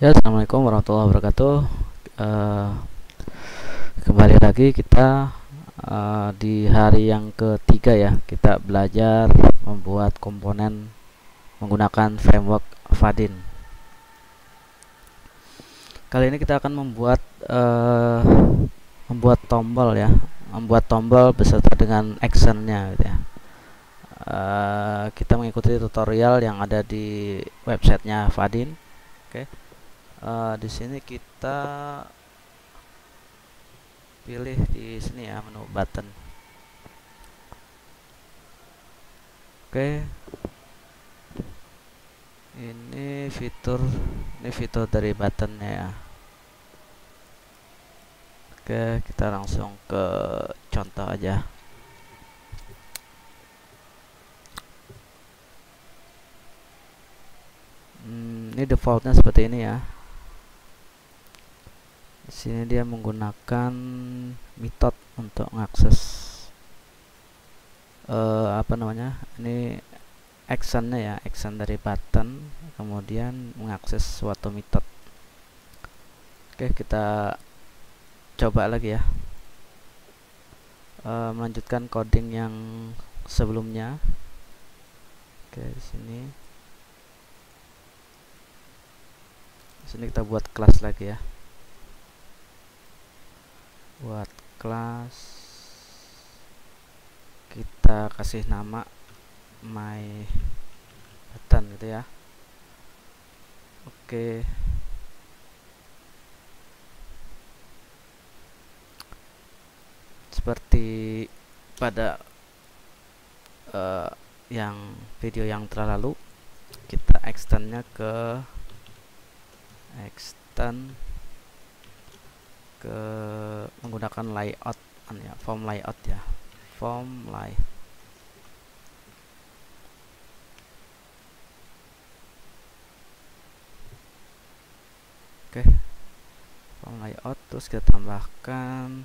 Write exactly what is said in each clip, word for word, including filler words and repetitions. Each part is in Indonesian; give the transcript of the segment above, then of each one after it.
Ya, assalamualaikum warahmatullahi wabarakatuh. Eh, Kembali lagi kita eh, di hari yang ketiga ya. Kita belajar membuat komponen menggunakan framework Vaadin. Kali ini kita akan membuat eh, membuat tombol ya, membuat tombol beserta dengan actionnya gitu ya. Eh, kita mengikuti tutorial yang ada di websitenya Vaadin. Oke. Eh, di sini kita pilih di sini ya, menu button. Oke, ini fitur ini fitur dari buttonnya ya. Oke, kita langsung ke contoh aja. Hmm, ini defaultnya seperti ini ya. Di sini dia menggunakan method untuk mengakses uh, apa namanya? Ini actionnya ya, action dari button, kemudian mengakses suatu method. Oke, kita coba lagi ya. Uh, melanjutkan coding yang sebelumnya. Oke, di sini. Di sini kita buat kelas lagi ya. Buat kelas, kita kasih nama my button gitu ya. Oke, seperti pada uh, yang video yang terlalu, kita extendnya ke extend ke menggunakan layout ya, form layout ya, form layout. Oke, form layout, terus kita tambahkan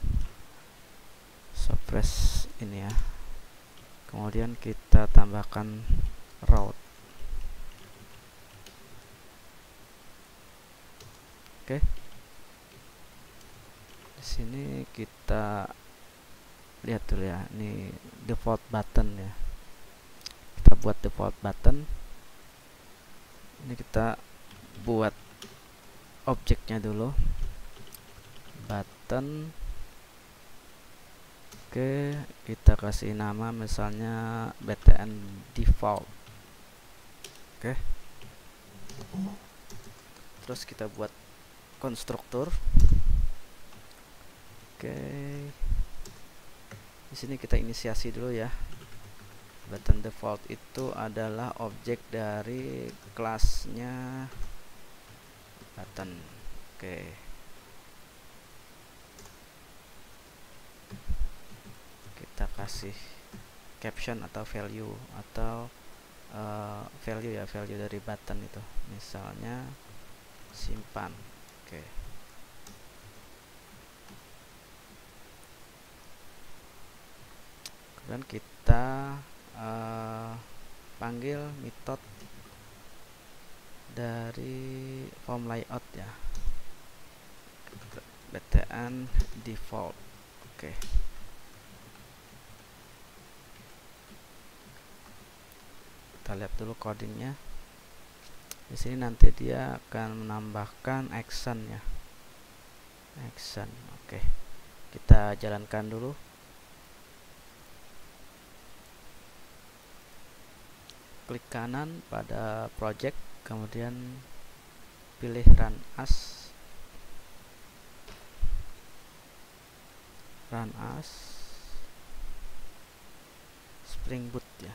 suppress ini ya, kemudian kita tambahkan route. Oke, di sini kita lihat dulu ya, ini default button ya. Kita buat default button. Ini kita buat objeknya dulu, button. Oke, kita kasih nama misalnya btn default. Oke, terus kita buat konstruktur. Oke, di sini kita inisiasi dulu ya. Button default itu adalah objek dari kelasnya button. Oke, kita kasih caption atau value atau uh, value ya, value dari button itu, misalnya simpan. Oke, kemudian kita uh, panggil method dari form layout ya, btn default. Oke, kita lihat dulu codingnya. Di sini nanti dia akan menambahkan action ya, action. Oke, kita jalankan dulu. Klik kanan pada project, kemudian pilih run as, run as Spring Boot ya.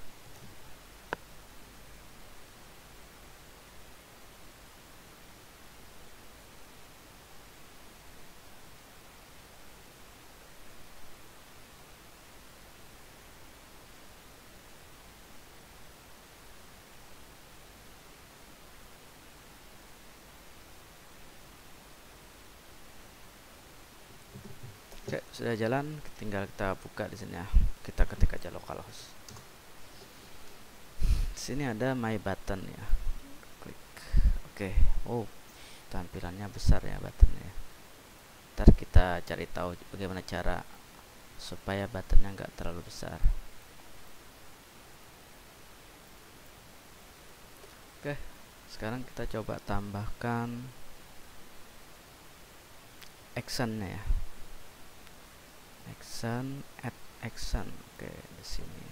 Oke, sudah jalan, tinggal kita buka di sini ya. Kita ketik aja localhost. Di sini ada my button ya. Klik. Oke. Oh, tampilannya besar ya buttonnya. Ntar kita cari tahu bagaimana cara supaya buttonnya nggak terlalu besar. Oke, sekarang kita coba tambahkan actionnya ya. Action, add action. Oke, di sini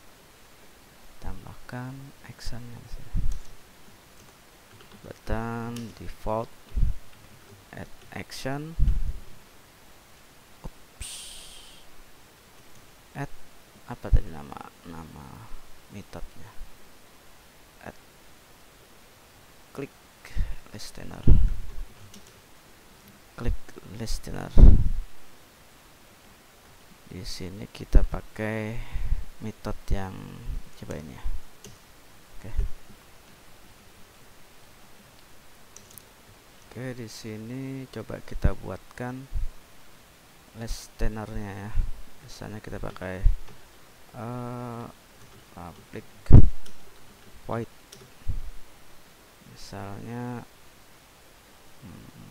tambahkan actionnya di sini. Button default add action. Oops. Add apa tadi nama nama metodenya? Add click listener. Click listener. Di sini kita pakai metode yang coba ini ya. Oke. Oke, di sini coba kita buatkan listenernya ya. Misalnya kita pakai uh, public void. Misalnya hmm,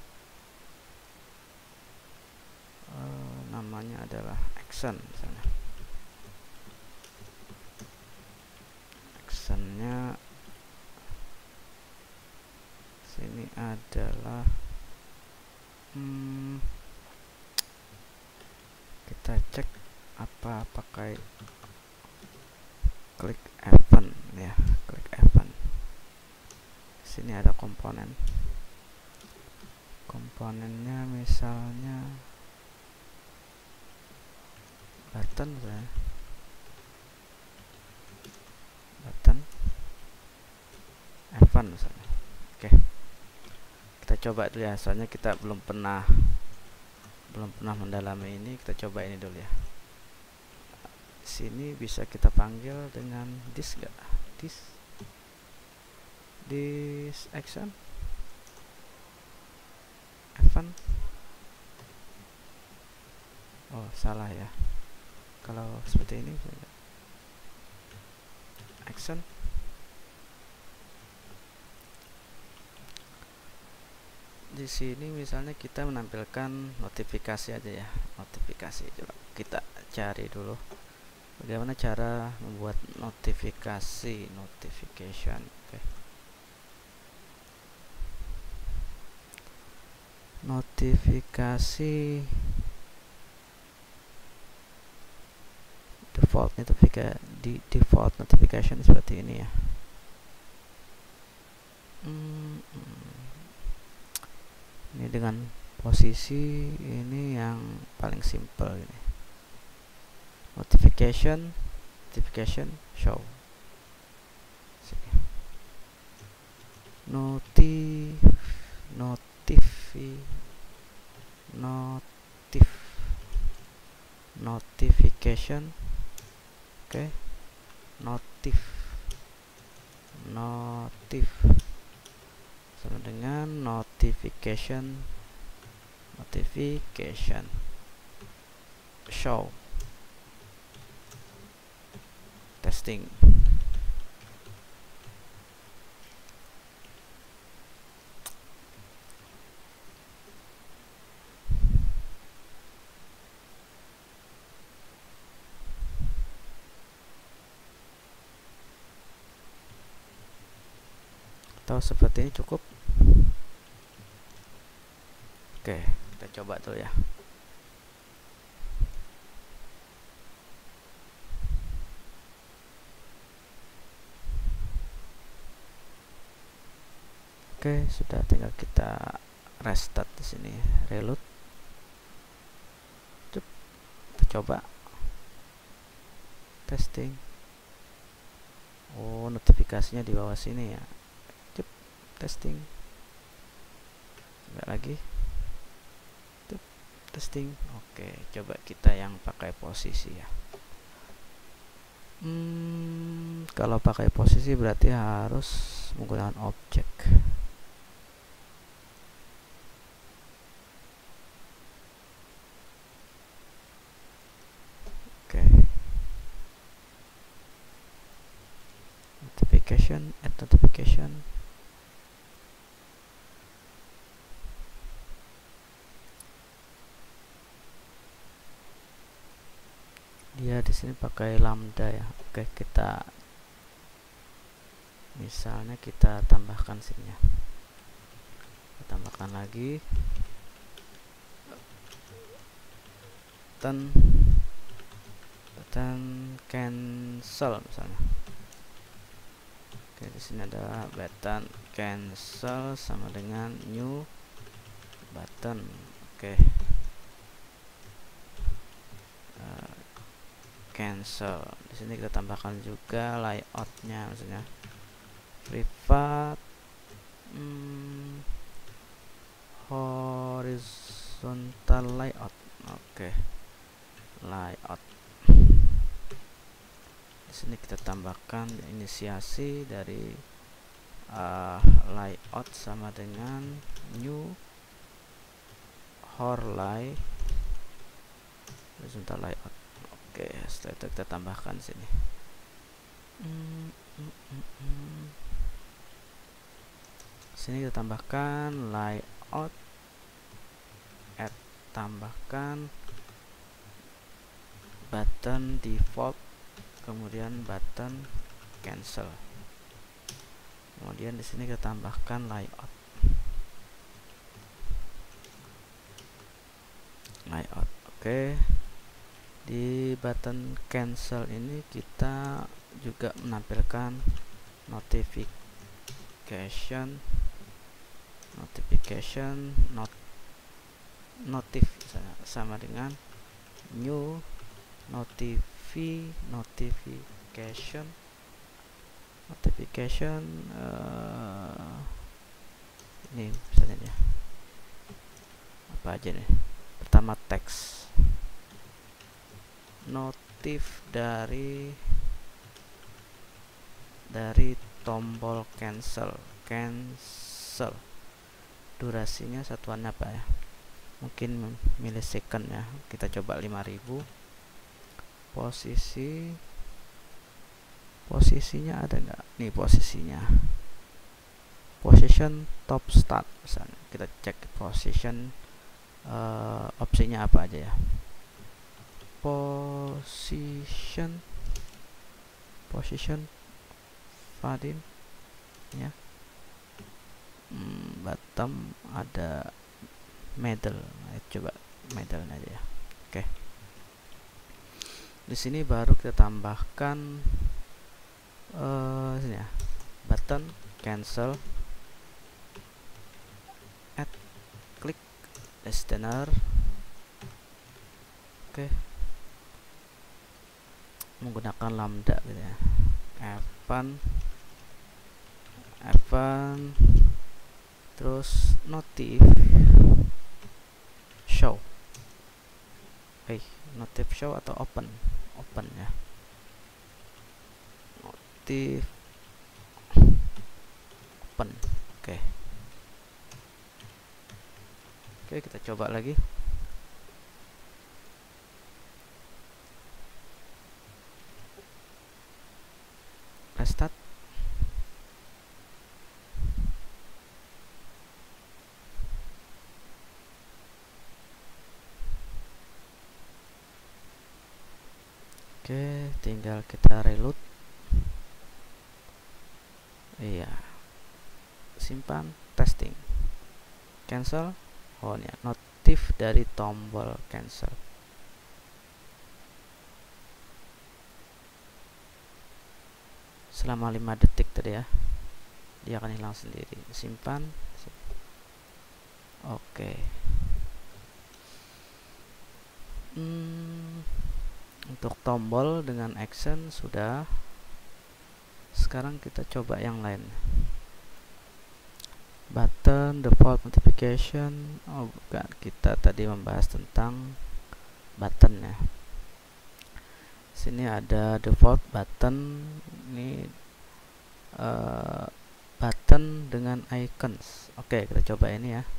uh, namanya adalah action misalnya. Actionnya sini adalah hmm, kita cek apa pakai klik event ya, klik event. Sini ada komponen, komponennya misalnya button ya, button event misalnya. Oke, kita coba dulu ya, soalnya kita belum pernah belum pernah mendalami ini. Kita coba ini dulu ya. Sini bisa kita panggil dengan this gak? This this action event. Oh salah ya, kalau seperti ini action. Di sini misalnya kita menampilkan notifikasi aja ya, notifikasi. Coba kita cari dulu bagaimana cara membuat notifikasi, notification. Oke. Notifikasi default notification, di default notification seperti ini ya. Hmm, ini dengan posisi ini yang paling simple ini. Notification, notification show. Sini. Notif, notifi, notif, notification. Oke, okay. Notif, notif sama dengan notification, notification show. Testing. Atau seperti ini cukup. Oke, kita coba dulu ya. Oke, sudah, tinggal kita restart di sini, reload. Cuk, kita coba testing. Oh, notifikasinya di bawah sini ya. Cuk, testing. Coba lagi. Cuk, testing. Oke, coba kita yang pakai posisi ya. Hmm, kalau pakai posisi berarti harus menggunakan objek. Oke. Notification, add notification. di sini pakai lambda ya. Oke, kita misalnya kita tambahkan sininya, kita tambahkan lagi button button cancel misalnya. Oke, di sini ada button cancel sama dengan new button. Oke, uh, cancel. Di sini kita tambahkan juga layoutnya, misalnya privat hmm, horizontal layout. Oke, layout. Di sini kita tambahkan inisiasi dari uh, layout sama dengan new horlay horizontal layout. Oke, setelah itu kita tambahkan sini. Hmm, hmm, hmm, hmm. Sini kita tambahkan layout, add, tambahkan button default, kemudian button cancel. Kemudian di sini kita tambahkan layout, layout. Oke, di button cancel ini kita juga menampilkan notification, notification not notif sama dengan new notifi notification notification uh, ini misalnya ya, apa aja nih. Pertama teks, notif dari dari tombol cancel cancel durasinya satuannya apa ya, mungkin millisecond ya, kita coba lima ribu. Posisi posisinya ada nggak nih, posisinya position top start misalnya, kita cek position uh, opsinya apa aja ya. Position position Fadin ya, hmm, bottom ada middle. Nah, coba middle aja ya. Oke, di sini baru kita tambahkan uh, sini ya, button cancel, add, klik listener. Oke, menggunakan lambda gitu ya, event event terus notif show. Hey, notif show atau open open ya, notif open. Oke, oke kita coba lagi. Restart. Oke, tinggal kita reload. Iya, simpan, testing, cancel. Oh ya, notif dari tombol cancel. Selama lima detik tadi ya, dia akan hilang sendiri. Simpan. Oke. Hmm, untuk tombol dengan action sudah. Sekarang kita coba yang lain. Button default notification. Oh bukan, kita tadi membahas tentang button ya. Sini ada default button. Ini uh, button dengan icons. Oke, kita coba ini ya.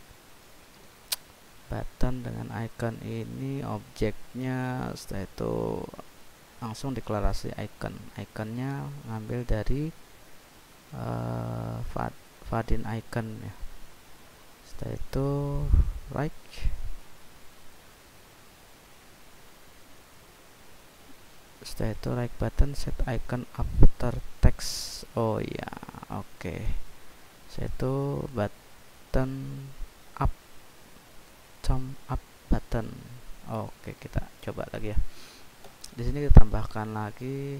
Button dengan icon ini objeknya, setelah itu langsung deklarasi icon. Iconnya ngambil dari uh, Fadin icon ya. Setelah itu right, Setelah itu like button, set icon after text. Oh ya, oke. Okay. Saya itu button up, thumb up button. Oke, okay, kita coba lagi ya. Di sini kita tambahkan lagi.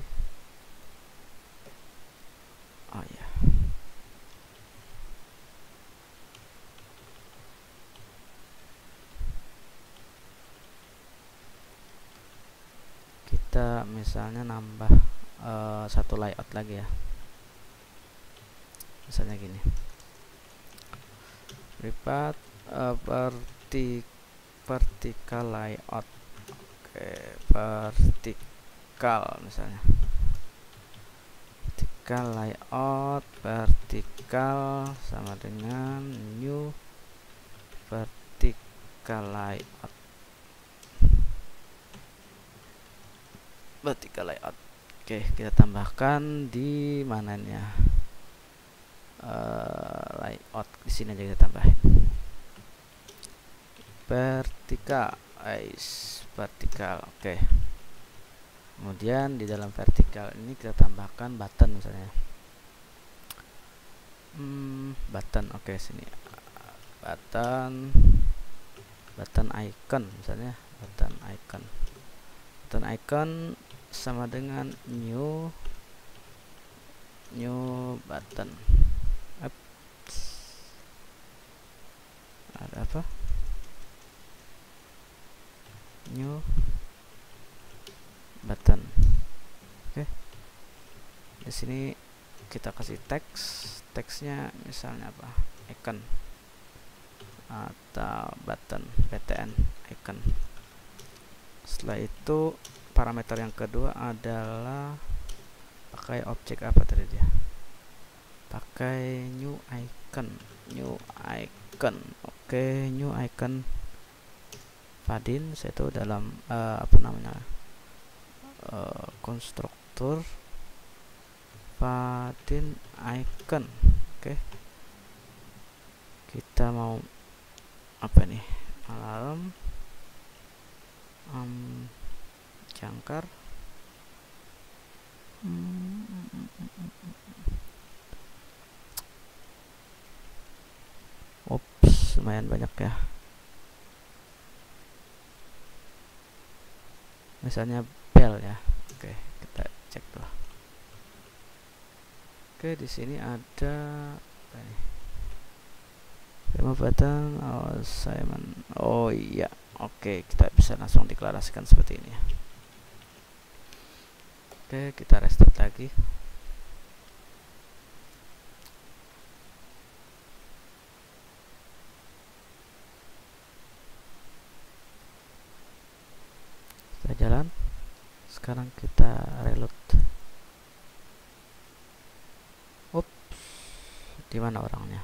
Oh ya. Kita misalnya nambah uh, satu layout lagi ya. Misalnya gini. Lipat uh, verti vertical layout. Oke, vertikal misalnya. Vertical layout, vertikal sama dengan new vertical layout. Vertical layout. Oke, kita tambahkan di mananya. Uh, layout di sini aja kita tambahin. Vertikal, guys, vertikal. Oke. Kemudian di dalam vertikal ini kita tambahkan button misalnya. Hmm, button. Oke, sini. Button button icon misalnya, button icon. Button icon sama dengan new new button. Ups. Ada apa? New button. Oke. Okay. Di sini kita kasih teks. Teksnya misalnya apa? Icon atau button, btn icon. Setelah itu parameter yang kedua adalah pakai objek apa tadi dia? Pakai new icon, new icon. Oke, okay, new icon Vadin. Saya itu dalam uh, apa namanya? Uh, konstruktor Vadin icon. Oke. Okay. Kita mau apa nih? Alarm um, jangkar. Ops, lumayan banyak ya. Misalnya bel ya. Oke, kita cek dulu. Oke, di sini ada apa nih? Remove button, oh Simon. Oh iya. Oke, kita bisa langsung deklarasikan seperti ini ya. Oke, kita restart lagi. Kita jalan. Sekarang kita reload. Ups, di mana orangnya?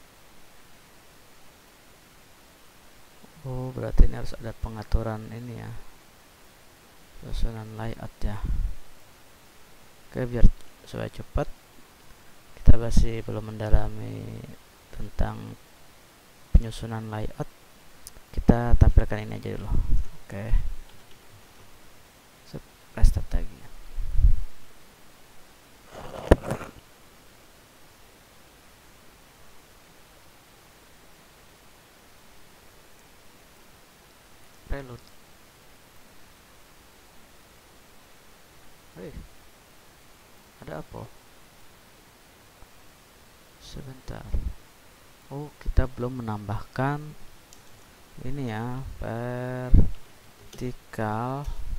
Oh, berarti ini harus ada pengaturan ini ya, susunan layout ya. Oke, biar supaya cepat, kita masih belum mendalami tentang penyusunan layout. Kita tampilkan ini aja dulu. Oke, restart lagi. Reload. Hei, ada apa? Sebentar. Oh, kita belum menambahkan ini ya, vertikal.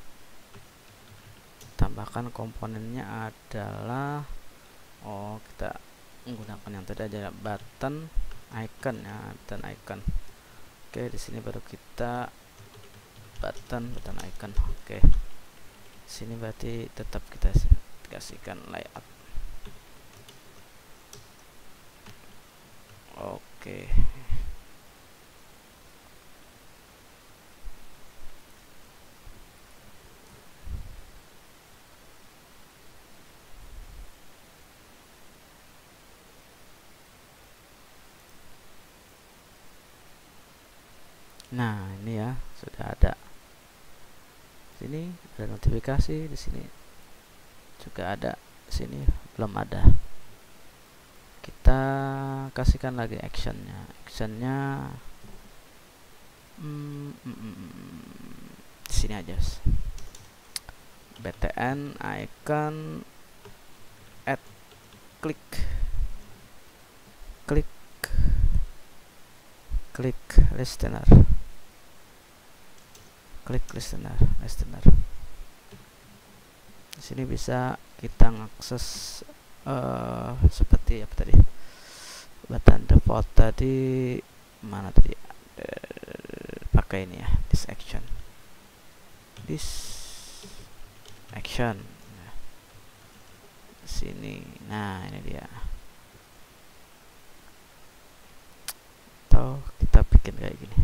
Tambahkan komponennya adalah, oh kita menggunakan yang tadi aja, button icon ya, button icon. Oke, di sini baru kita button button icon. Oke, sini berarti tetap kita kasihkan layout. Oke, nah ini ya sudah ada. Sini ada notifikasi, di sini juga ada, sini belum ada. Kita kasihkan lagi actionnya. Actionnya hmm, mm, mm, di sini aja. btn icon add klik klik klik listener klik listener listener di sini bisa kita ngakses uh, seperti apa tadi, button default tadi mana tadi, uh, pakai ini ya, this action this action nah, sini, nah ini dia. Atau kita bikin kayak gini.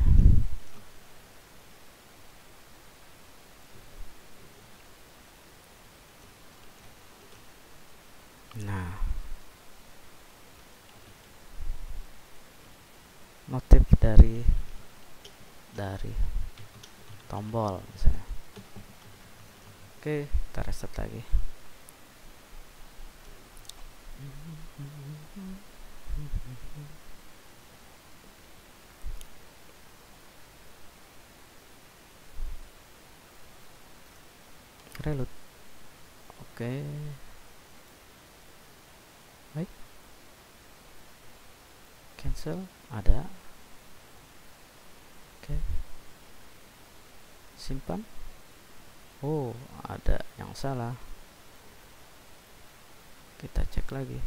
Nah, motif dari dari tombol misalnya. Oke, kita reset lagi. Reload. Oke. Baik. Cancel ada. Oke. Simpan. Oh, ada yang salah. Kita cek lagi.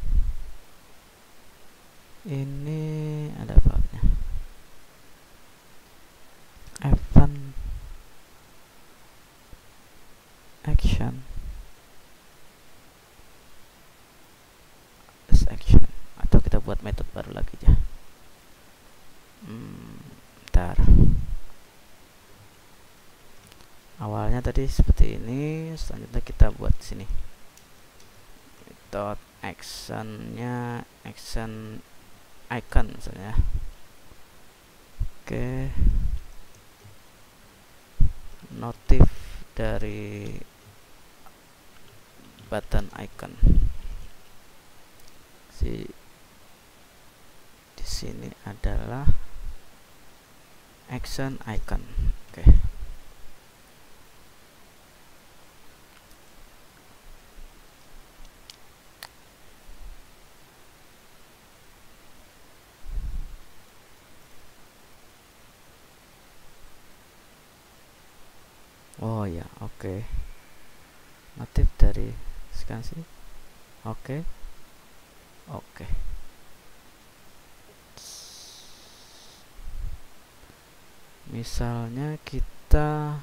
Ini ada bugnya. Event action this action, atau kita buat metode baru lagi ya. Hmm, bentar. Awalnya tadi seperti ini, selanjutnya kita buat sini metode actionnya action icon misalnya. Oke, notif dari button icon si di sini adalah action icon. Oke, oh ya, oke, notif dari sekarang sini. Oke, oke, misalnya kita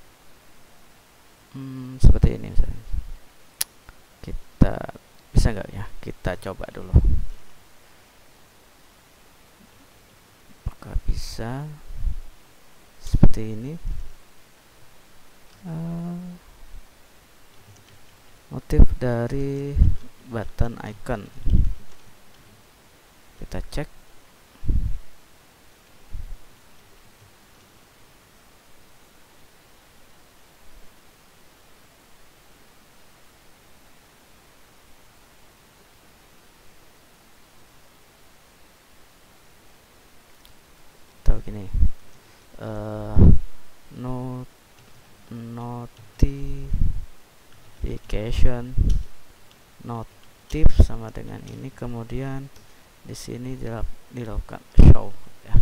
hmm, seperti ini misalnya. Kita bisa nggak ya, kita coba dulu apakah bisa seperti ini. uh, motif dari button icon kita cek. Atau gini, uh, not notification notif sama dengan ini, kemudian di sini dilakukan show ya.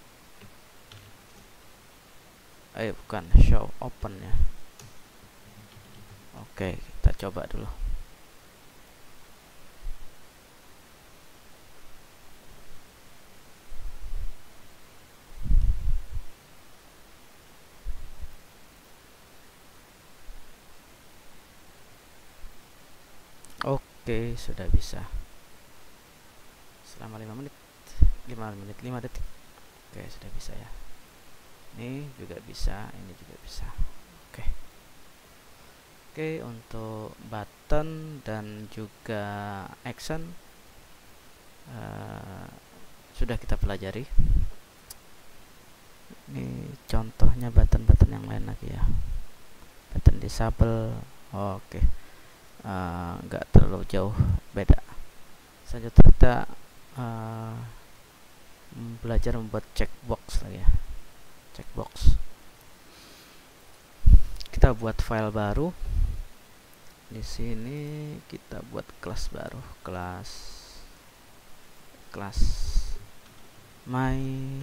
Eh bukan show, open ya. Oke, kita coba dulu. Oke, sudah bisa. Selama lima menit, lima menit, lima detik. Oke, sudah bisa ya. Ini juga bisa, ini juga bisa. Oke. Oke, untuk button dan juga action uh, sudah kita pelajari. Ini contohnya button-button yang lain lagi ya. Button disable. Oke. uh, nggak terlalu jauh beda. Selanjutnya kita uh, belajar membuat checkbox lagi ya. Checkbox. Kita buat file baru. Di sini kita buat kelas baru, kelas kelas my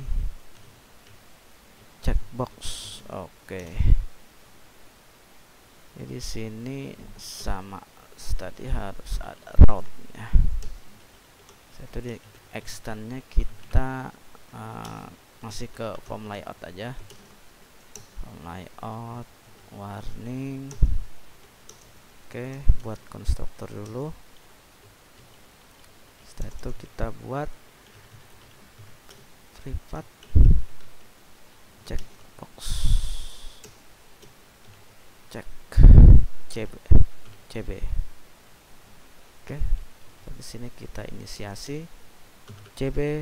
checkbox. Oke. Jadi sini sama tadi harus ada route-nya. Itu di extendnya kita uh, masih ke form layout aja. Form layout, warning. Oke, buat konstruktor dulu. Setelah itu kita buat privat checkbox, check cb cb. Oke, di sini kita inisiasi cb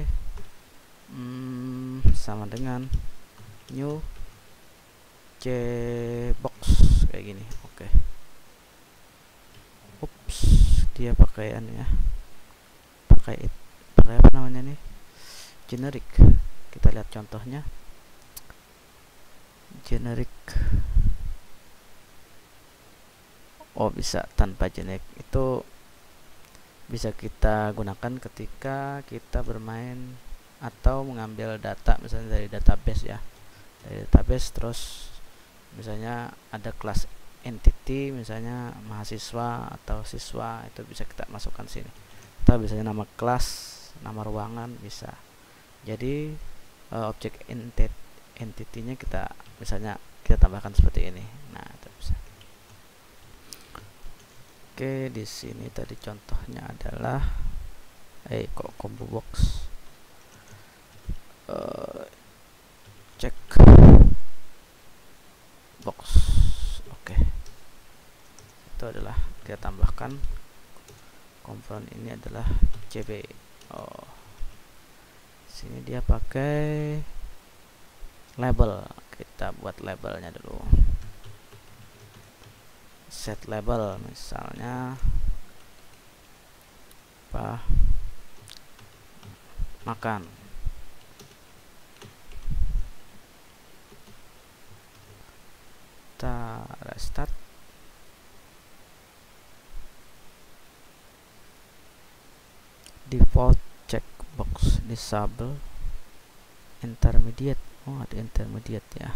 hmm, sama dengan new checkbox kayak gini. Oke. Ups, dia pakaian ya, pakai pakai apa namanya nih, generic. Kita lihat contohnya, generic. Oh, bisa tanpa generic. Itu bisa kita gunakan ketika kita bermain atau mengambil data misalnya dari database ya, dari database. Terus misalnya ada kelas entity, misalnya mahasiswa atau siswa, itu bisa kita masukkan sini. Atau biasanya nama kelas, nama ruangan bisa. Jadi uh, objek entity-nya kita misalnya kita tambahkan seperti ini. Nah, itu bisa. Oke, di sini tadi contohnya adalah eh kok combo box. Uh, cek box. Oke. Itu adalah kita tambahkan komponen ini adalah cb. Oh. Sini dia pakai label. Kita buat labelnya dulu. Set label misalnya apa? Makan. Kita restart. Default checkbox disable intermediate. Oh, ada intermediate ya.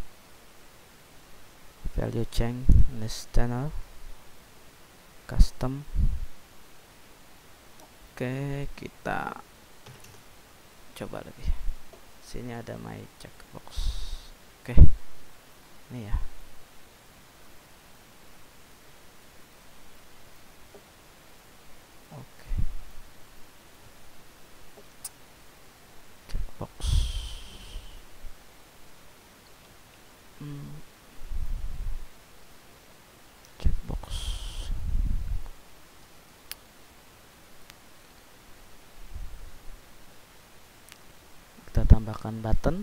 Value change listener custom. Oke, kita coba lagi. Sini ada my checkbox. Oke, ini ya. Oke, checkbox. Hmm. Checkbox. Kita tambahkan button.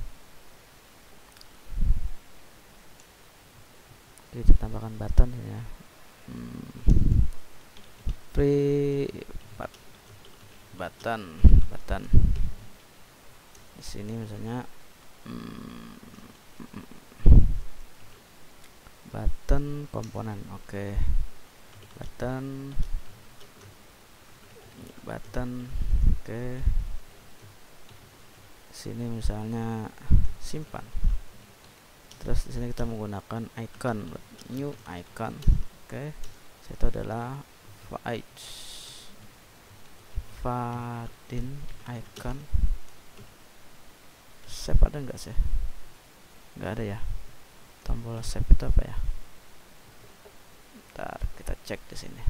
Kita tambahkan button ya. Hmm. Pre button button di sini misalnya hmm, button komponen. Oke, button button. Oke, sini misalnya simpan. Terus di sini kita menggunakan icon, new icon. Oke, itu adalah Fadin icon. Save ada nggak sih? Nggak ada ya. Tombol save itu apa ya? Ntar kita cek di sini.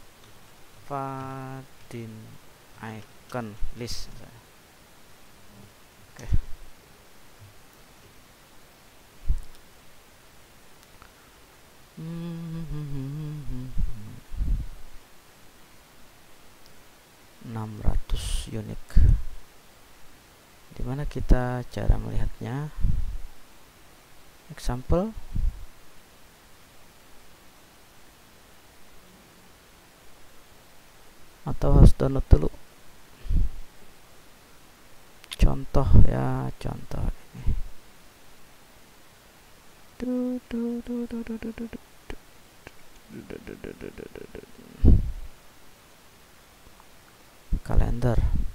Fadin icon list. Oke. enam ratus unik. Dimana kita cara melihatnya? Example. atau harus download dulu? Contoh ya, contoh ini. Kalender.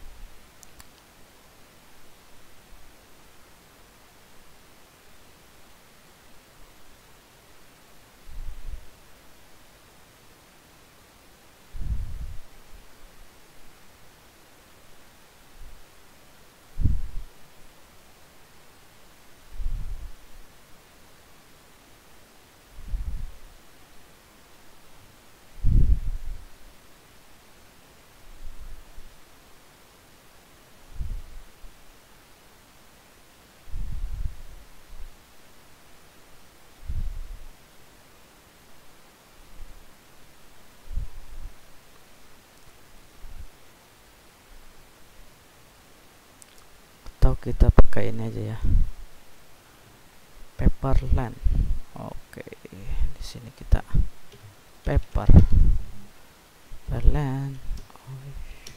Atau kita pakai ini aja ya, Paperland. Oke, di sini kita paper Paperland. Oh,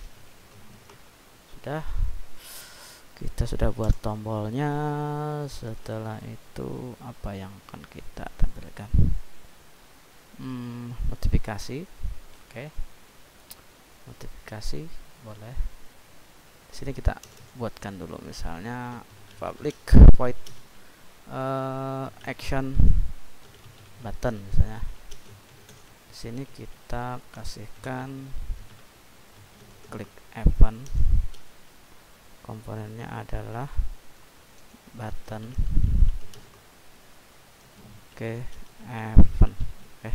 sudah, kita sudah buat tombolnya. Setelah itu apa yang akan kita tampilkan? Hmm, notifikasi. Oke, notifikasi boleh. Di sini kita buatkan dulu, misalnya public void uh, action button misalnya. Di sini kita kasihkan klik event, komponennya adalah button. Oke, event. Oke,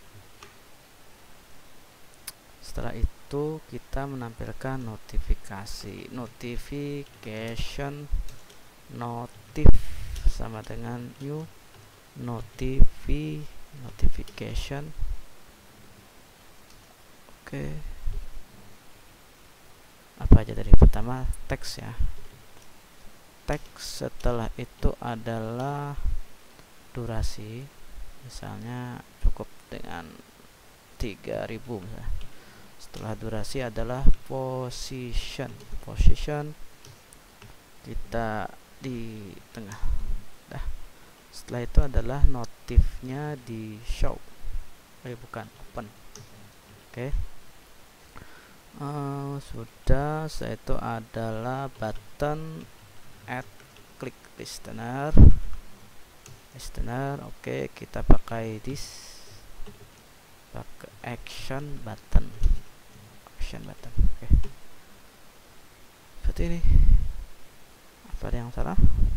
setelah itu itu kita menampilkan notifikasi. Notification notif sama dengan new notifi notification. Oke, apa aja tadi? Pertama teks ya, teks. Setelah itu adalah durasi, misalnya cukup dengan tiga ribu misalnya. Setelah durasi adalah position. Position kita di tengah. Dah. Setelah itu adalah notifnya di show. Eh bukan open. Oke. Okay. Uh, sudah. Setelah itu adalah button add click listener. Listener. Oke, okay, kita pakai this. Pakai action button. Action button. Oke. Okay. Seperti ini. Apa ada yang salah?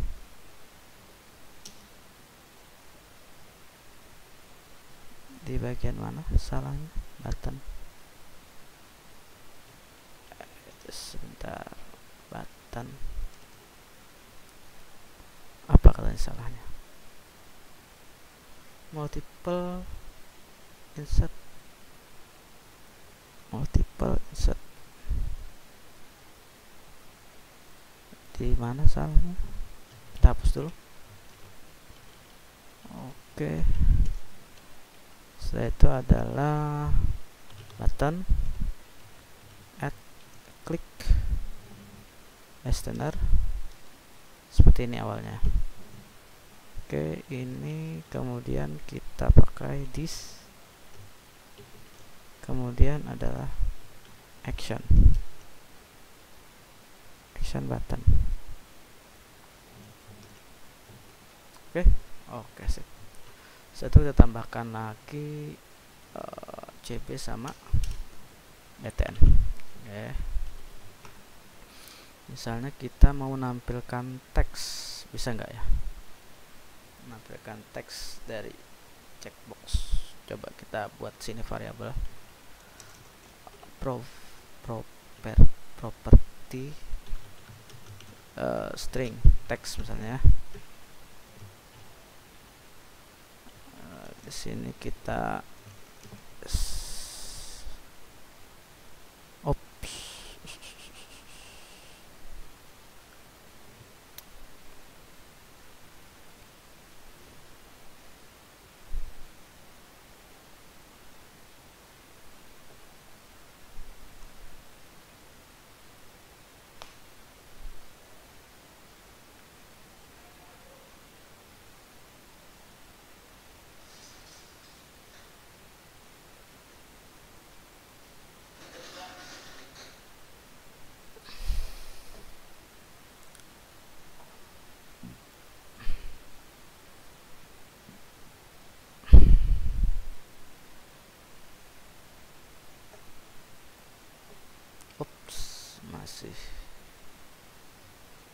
Di bagian mana salahnya? Button. Sebentar. Button. Apa katanya salahnya? Multiple insert. Multiple insert. Di mana salahnya? Kita hapus dulu. Oke. Setelah itu adalah button add click listener. Seperti ini awalnya. Oke, ini kemudian kita pakai this. Kemudian adalah action. Action button. Oke, oke sip. Setelah kita tambahkan lagi uh, C B sama B T N. Oke. Misalnya kita mau menampilkan teks, bisa nggak ya? Menampilkan teks dari checkbox. Coba kita buat sini variabel pro proper property uh, string teks misalnya. Uh, di sini kita ops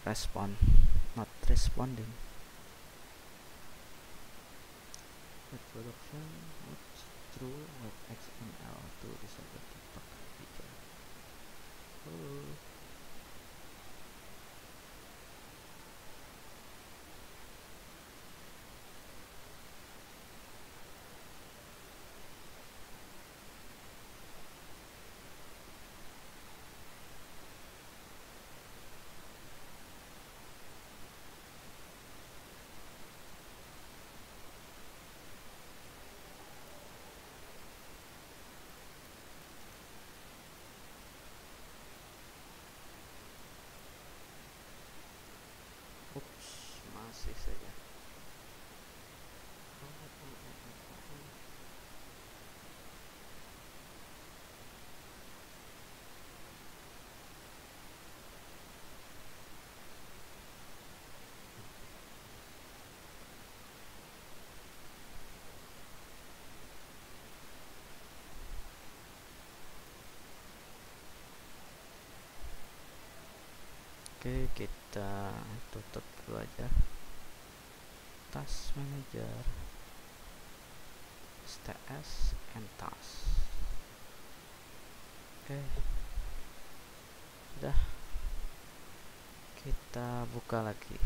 respond, not responding. Web production moves through web X M L to disable debug feature. Oh. Ups, masih saja. Oke, kita tutup dulu aja. Task Manager, S T S and task. Oke, udah, kita buka lagi.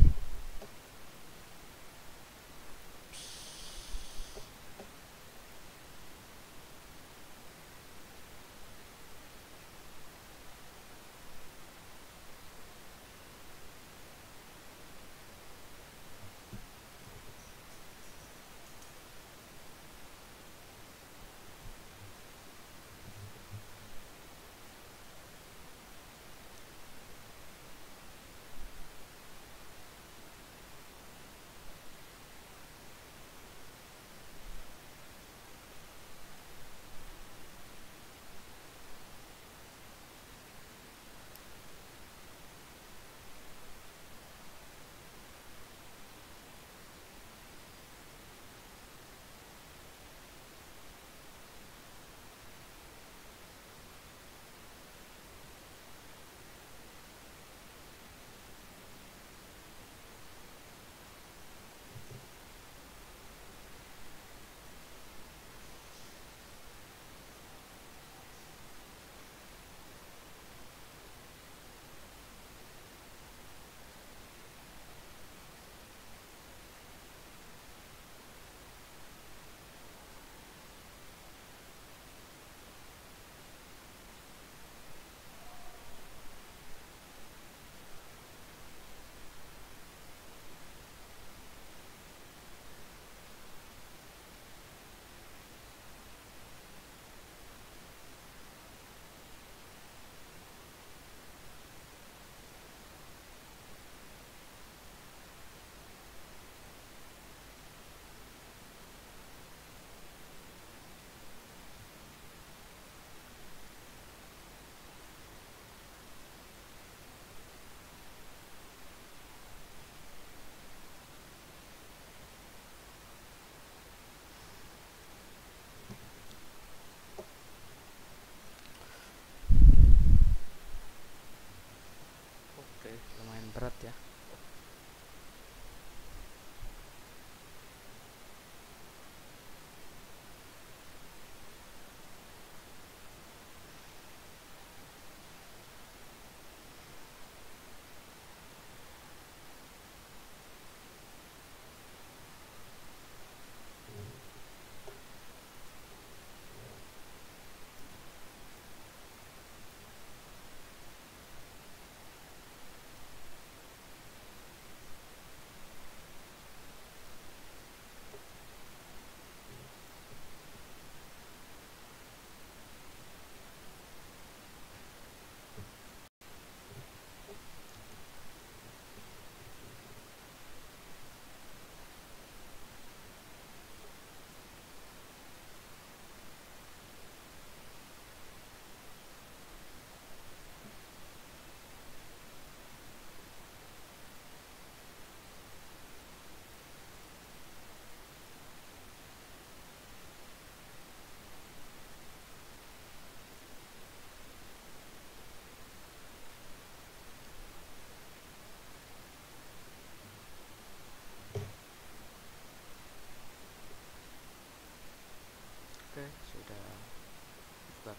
Oke, lumayan berat ya.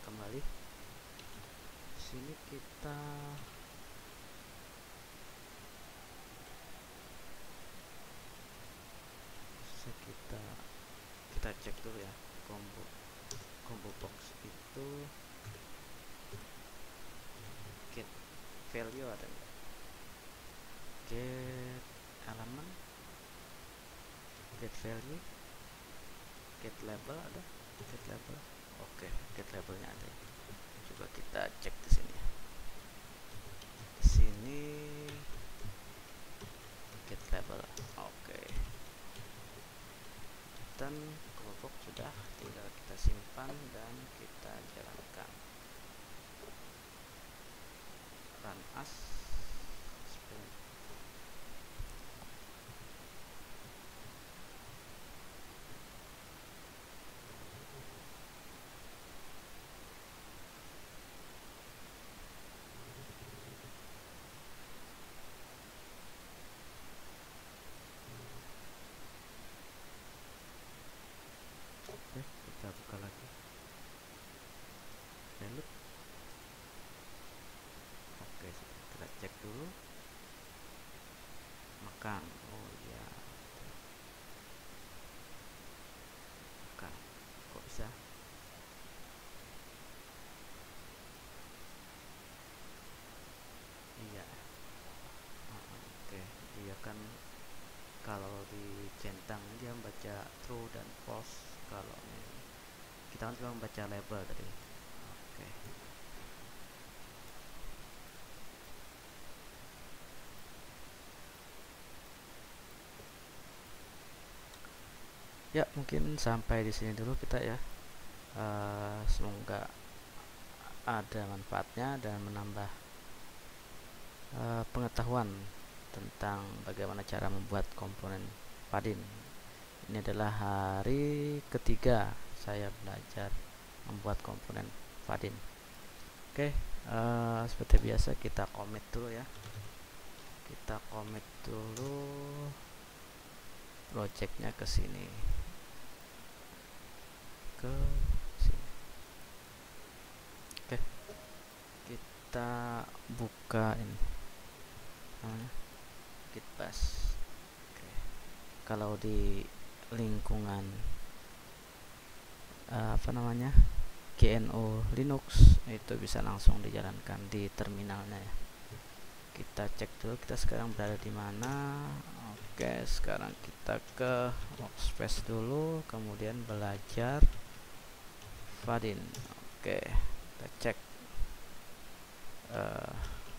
kembali. Sini kita bisa kita kita cek dulu ya, combo combo box itu get value ada enggak, get element, get value, get label ada, get label. Oke, get labelnya ada. Coba kita cek di sini ya. Di sini get label. Oke. Dan kelompok sudah, tinggal kita simpan dan kita jalankan. Run as sprint. Oke, kita buka lagi. Reload. Oke, kita cek dulu. Makan. Oh iya. Makan. Kok bisa? Iya. Oke, dia kan kalau di centang dia membaca true dan false. Kalau ini kita kan cuma membaca label tadi. Oke. Ya, mungkin sampai di sini dulu kita ya. Uh, semoga ada manfaatnya dan menambah uh, pengetahuan tentang bagaimana cara membuat komponen Vaadin. Ini adalah hari ketiga saya belajar membuat komponen Vaadin. Oke, uh, seperti biasa kita commit dulu ya. Kita commit dulu projectnya ke sini, ke sini. Oke, kita buka ini namanya git bash. Oke, kalau di lingkungan uh, apa namanya G N U Linux itu bisa langsung dijalankan di terminalnya ya. Kita cek dulu kita sekarang berada di mana. Oke, sekarang kita ke workspace dulu, kemudian belajar Vaadin. Oke, kita cek uh,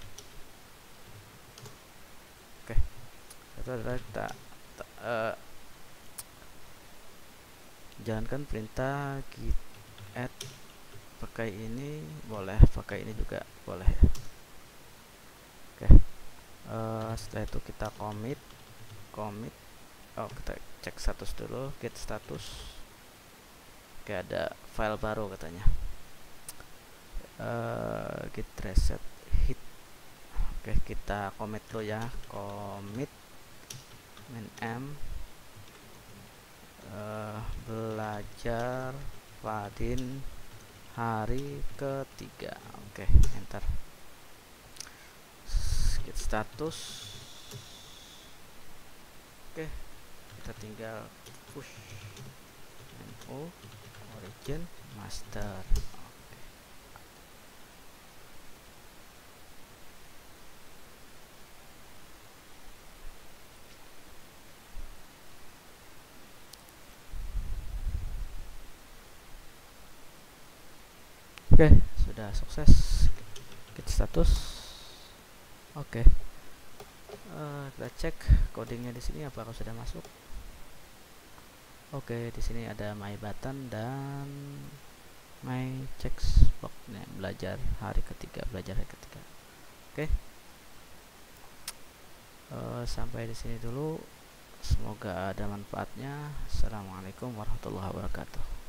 oke, itu adalah kita uh, jalankan perintah git add. Pakai ini boleh, pakai ini juga boleh ya. Oke, uh, setelah itu kita commit commit oh kita cek status dulu, git status. Oke, ada file baru katanya, uh, git reset hit. Oke, kita commit dulu ya, commit min m uh, belajar Vaadin hari ketiga. Oke, enter. Git status. Oke, kita tinggal push no origin master. Oke, sudah sukses git status. Oke, uh, kita cek codingnya di sini apakah sudah masuk. Oke, di sini ada my button dan my checkbox nih, belajar hari ketiga, belajar hari ketiga. Oke, uh, sampai di sini dulu. Semoga ada manfaatnya. Assalamualaikum warahmatullahi wabarakatuh.